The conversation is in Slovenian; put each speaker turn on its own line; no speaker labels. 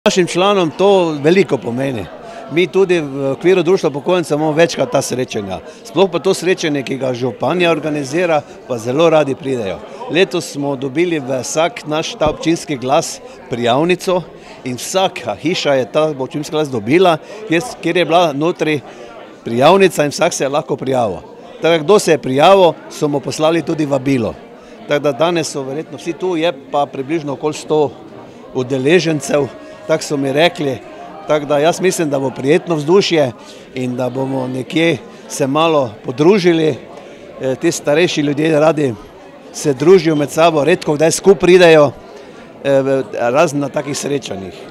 Našim članom to veliko pomeni. Mi tudi v okviru društva upokojencev imamo večkrat ta srečanja. Sploh pa to srečanje, ki ga županja organizira, pa zelo radi pridejo. Letos smo dobili v vsak naš ta občinski glas prijavnico in vsaka hiša je ta občinski glas dobila, kjer je bila notri prijavnica in vsak se je lahko prijavil. Tako, kdo se je prijavil, so mu poslali tudi vabilo. Tako da danes so verjetno vsi tu, je pa približno okoli 100 udeležencev, tako so mi rekli. Tako da jaz mislim, da bo prijetno vzdušje in da bomo nekje se malo podružili. Ti starejši ljudje radi se družijo med sabo, redko kdaj skupaj pridejo razen na takih srečanjih.